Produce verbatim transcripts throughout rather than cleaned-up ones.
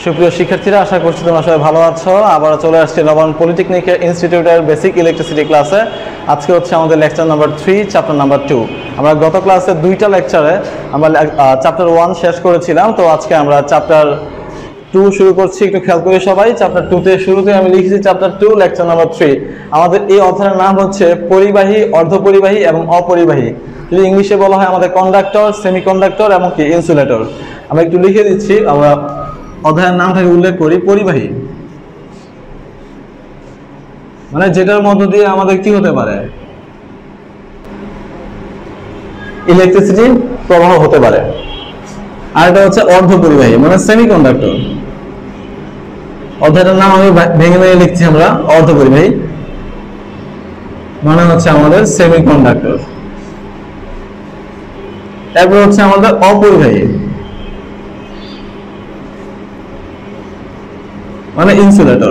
সুপ্রিয় শিক্ষার্থীরা, আশা করছি তোমরা সবাই ভালো আছো। আবার চলে আসছে নবান পলিটেকনিক ইনস্টিটিউটের বেসিক ইলেকট্রিসিটি ক্লাসে। আজকে হচ্ছে আমাদের lecture number three, chapter number two. আমরা গত ক্লাসে দুইটা লেকচারে আমরা চ্যাপ্টার ওয়ান শেষ করেছিলাম, তো আজকে আমরা চ্যাপ্টার টু শুরু করছি। একটু খেয়াল করি সবাই, চ্যাপ্টার টুতে শুরুতে আমি লিখেছি chapter two, lecture number three. আমাদের এই অধ্যায়ের নাম হচ্ছে পরিবাহী, অর্ধপরিবাহী এবং অপরিবাহী। যদি ইংলিশে বলা হয় আমাদের কন্ডাক্টর, সেমিকন্ডাক্টর এবং কি ইনসুলেটর। আমরা একটু লিখে দিচ্ছি, আমরা অধ্যায়ের নামটাকে উল্লেখ করি পরিবাহী, মানে যেটার মধ্য দিয়ে আমাদের কি হতে পারে, ইলেকট্রিসিটি প্রবাহ হতে পারে। আর এটা হচ্ছে অর্ধপরিবাহী মানে সেমিকন্ডাক্টর। অধ্যায়টার নাম আমি ভেঙে ভেঙে লিখছি আমরা, অর্ধপরিবাহী মানে হচ্ছে আমাদের সেমিকন্ডাক্টর। তারপর হচ্ছে আমাদের অপরিবাহী মানে ইনসুলেটর।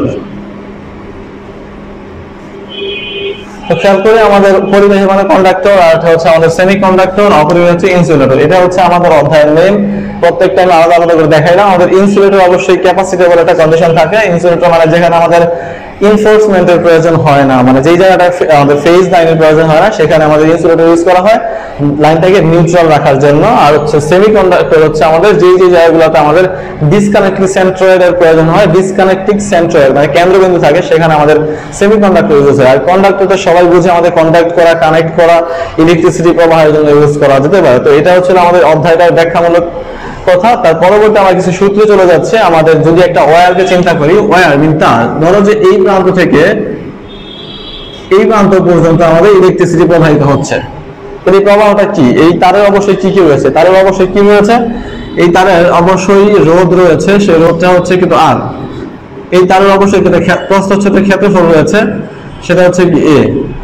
খেয়াল করে আমাদের পরিবাহী মানে কন্ডাক্টর, আর এটা হচ্ছে আমাদের সেমিকন্ডাক্টর, অপরিবাহী হচ্ছে ইনসুলেটর। এটা হচ্ছে আমাদের অধ্যায়ের নেম। প্রত্যেকটা আমি আলাদা আলাদা করে দেখাইলাম। আমাদের ইনসুলেটর অবশ্যই ক্যাপাসিটি বলে একটা কন্ডিশন থাকে। ইনসুলেটর মানে যেখানে আমাদের ইনফোর্সমেন্টের প্রয়োজন হয় না, মানে যেই জায়গাটা আমাদের ফেজ লাইনের প্রয়োজন হয় না, সেখানে আমাদের ইনসুলেটর ইউজ করা হয় লাইনটাকে নিউট্রাল রাখার জন্য। আর হচ্ছে সেমিকন্ডাক্টর হচ্ছে আমাদের যেই যে জায়গাগুলোতে আমাদের ডিসকানেক্টিং সেন্ট্রয়েডের প্রয়োজন হয়, ডিসকানেক্টিং সেন্ট্রয়েড মানে কেন্দ্রবিন্দু থাকে, সেখানে আমাদের সেমিকন্ডাক্টর ইউজ হয়। আর কন্ডাক্টর তো সবাই বুঝে, আমাদের কন্ডাক্ট করা, কানেক্ট করা, ইলেকট্রিসিটি প্রবাহের জন্য ইউজ করা যেতে পারে। তো এটা হচ্ছে আমাদের অধ্যায়টার ব্যাখ্যামূলক কথা। তার পরবর্তী আমরা কিছু সূত্রে চলে যাচ্ছে। আমাদের যদি একটা ওয়্যারকে চিন্তা করি, ওয়্যার মিন তার, ধরো যে এই প্রান্ত থেকে এই প্রান্ত পর্যন্ত আমাদের ইলেকট্রিসিটি প্রবাহিত হচ্ছে। তো এই প্রবাহটা কি? এই তারের অবশ্যই কি কি রয়েছে? তারের অবশ্যই কি রয়েছে? এই তারের অবশ্যই রোধ রয়েছে, সেই রোধটা হচ্ছে কিন্তু আর। এই তারের অবশ্যই কিন্তু প্রস্থচ্ছেদের ক্ষেত্রফল রয়েছে, সেটা হচ্ছে কি এ।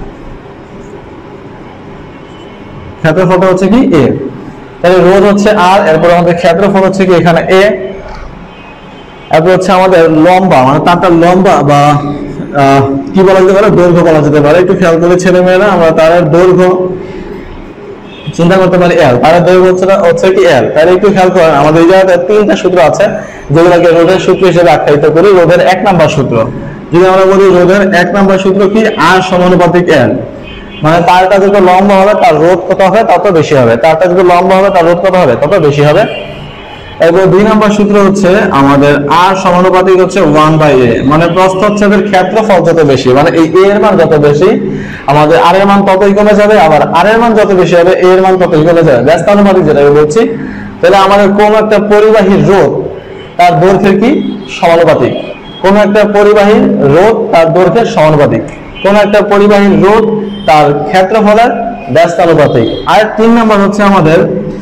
ক্ষেত্রফলটা হচ্ছে কি এ। তাহলে রোধ হচ্ছে আর, এরপর আমাদের ক্ষেত্রফল হচ্ছে কি এখানে এ। এরপর হচ্ছে আমাদের লম্বা মানে তারটা লম্বা বা কি বলা যেতে পারে, দৈর্ঘ্য বলা যেতে পারে। একটু খেয়াল করে ছেলে মেয়েরা, আমরা তারের দৈর্ঘ্য চিন্তা করতে পারি এল। তারের দৈর্ঘ্য হচ্ছে হচ্ছে কি এল। তাহলে একটু খেয়াল করেন, আমাদের এই জায়গাতে তিনটা সূত্র আছে যেগুলোকে রোধের সূত্র হিসেবে আখ্যায়িত করি। রোধের এক নাম্বার সূত্র, যদি আমরা বলি রোধের এক নাম্বার সূত্র কি, আর সমানুপাতিক এল। মানে তারটা যত লম্বা হবে তার রোধ কত হবে তত বেশি হবে, তারটা যত লম্বা হবে তার রোধ কত হবে তত বেশি হবে। এরপর দুই নম্বর সূত্র হচ্ছে আমাদের আর সমানুপাতিক হচ্ছে ওয়ান বাই এ, মানে প্রস্থচ্ছেদের ক্ষেত্রফল যত বেশি, মানে এই এ এর মান যত বেশি আমাদের আর এর মান ততই কমে যাবে, আবার আর এর মান যত বেশি হবে এ এর মান ততই কমে যাবে। ব্যস্তানুপাতিক যেটাকে বলছি। তাহলে আমাদের কোন একটা পরিবাহীর রোধ তার দৈর্ঘ্যের কি সমানুপাতিক, কোন একটা পরিবাহীর রোধ তার দৈর্ঘ্যের সমানুপাতিক, কোন একটা পরিবাহীর রোধ তার ক্ষেত্রফলের ব্যস্তানুপাতিক। আর তিন নম্বর হচ্ছে আমাদের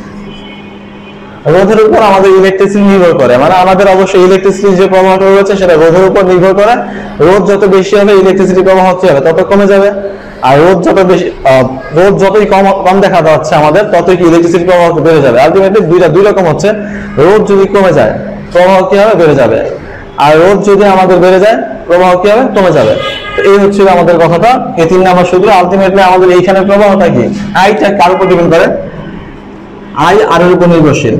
রোধের উপর আমাদের ইলেকট্রিসিটি নির্ভর করে, মানে আমাদের অবশ্যই ইলেকট্রিসিটি যে প্রবাহটা রয়েছে সেটা রোধের উপর নির্ভর করে। রোধ যত বেশি হবে ইলেকট্রিসিটি প্রবাহ কি হবে তত কমে যাবে, আর রোধ যত বেশি রোধ যতই কম কম দেখা যাচ্ছে আমাদের ততই কি ইলেকট্রিসিটি প্রবাহ বেড়ে যাবে। আলটিমেটলি দুইটা দুই রকম হচ্ছে, রোধ যদি কমে যায় প্রবাহ কি হবে বেড়ে যাবে, আর রোধ যদি আমাদের বেড়ে যায় প্রবাহ কি হবে কমে যাবে। তো এই হচ্ছে আমাদের কথাটা, এই তিন নাম্বার সূত্র। আলটিমেটলি আমাদের এইখানে প্রবাহটা কি, আইটা কার উপর ডিপেন্ড করে, আই আর এর উপর নির্ভরশীল।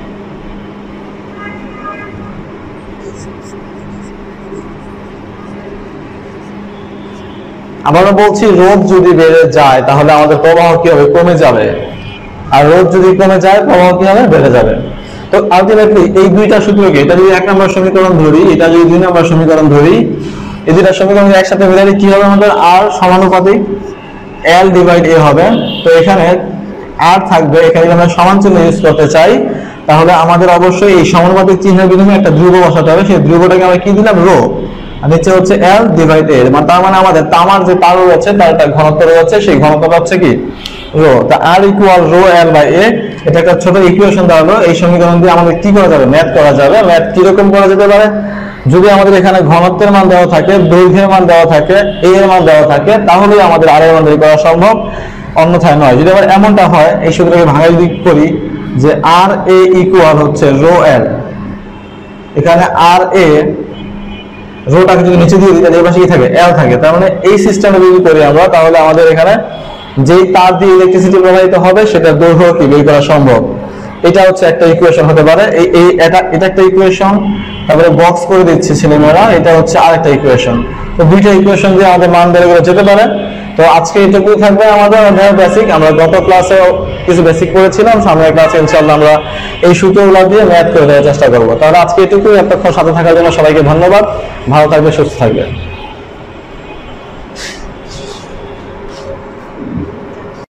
আবারও বলছি, রোধ যদি বেড়ে যায় তাহলে আমাদের প্রবাহ কি হবে কমে যাবে, আর রোধ যদি কমে যায় প্রবাহ কি হবে বেড়ে যাবে। তো আলটিমেটলি এই দুইটা সূত্রকে, এটা যদি এক নম্বর সমীকরণ ধরি, এটা যদি দুই নম্বর সমীকরণ ধরি, এই দুইটা সমীকরণ একসাথে মিলালে কি হবে, আমাদের আর সমানুপাতিক এল ডিভাইড এ হবে। তো এখানে আর থাকবে, এখানে যদি আমরা সমান চিহ্ন ইউজ করতে চাই তাহলে আমাদের অবশ্যই এই সমানুপাতিক চিহ্নের বিনিময়ে একটা ধ্রুব বসাতে হবে। সেই ধ্রুবটাকে আমরা কি দিলাম, রো, আর নিচে হচ্ছে এল ডিভাইড এ। মানে তার মানে আমাদের তামার যে তার রয়েছে তার একটা ঘনত্ব রয়েছে, সেই ঘনত্বটা হচ্ছে কি রো। তা R equal rho L by A, এটা একটা ছোট ইকুয়েশন দেওয়া হলো। এই সমীকরণ দিয়ে আমাদের কি করা যাবে, ম্যাথ করা যাবে। ম্যাথ কিরকম করা যেতে পারে, যদি আমাদের এখানে ঘনত্বের মান দেওয়া থাকে, দৈর্ঘ্যের মান দেওয়া থাকে, এ এর মান দেওয়া থাকে, তাহলেই আমাদের আর এর মান বের করা সম্ভব, অন্যথায় নয়। যদি আবার এমনটা হয়, এই সূত্রকে ভাঙাই দিক করি যে আর এ ইকুয়াল হচ্ছে রো এল, এখানে আর এ রোটাকে যদি নিচে দিয়ে দিই তাহলে এই পাশে কি থাকে, এল থাকে। তার মানে এই সিস্টেমে যদি করি আমরা, তাহলে আমাদের এখানে যেই তার দিয়ে ইলেকট্রিসিটি প্রবাহিত হবে সেটা দৈর্ঘ্য কি বের করা সম্ভব। এটা হচ্ছে একটা ইকুয়েশন হতে পারে। এই এটা এটা একটা ইকুয়েশন। তারপরে বক্স করে দিচ্ছি ছেলেমেয়েরা, এটা হচ্ছে আরেকটা ইকুয়েশন। তো দুইটা ইকুয়েশন দিয়ে আমাদের মান বের করে যেতে পারে। তো আজকে এটুকুই থাকবে আমাদের অধ্যায়ের বেসিক। আমরা গত ক্লাসে কিছু বেসিক করেছিলাম, সামনের ক্লাসে ইনশাআল্লাহ আমরা এই সূত্রগুলো দিয়ে ম্যাথ করে দেওয়ার চেষ্টা করবো। তাহলে আজকে এটুকুই, এতক্ষণ সাথে থাকার জন্য সবাইকে ধন্যবাদ। ভালো থাকবে, সুস্থ থাকবে।